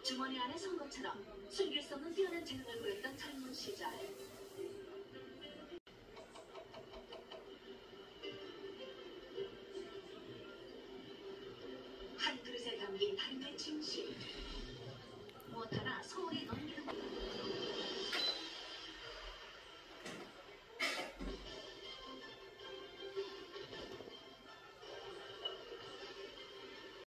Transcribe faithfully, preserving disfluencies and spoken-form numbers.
주머니 안에 선 것처럼 숨길 수 없는 뛰어난 재능을 보였던 젊은 시절. 한 그릇에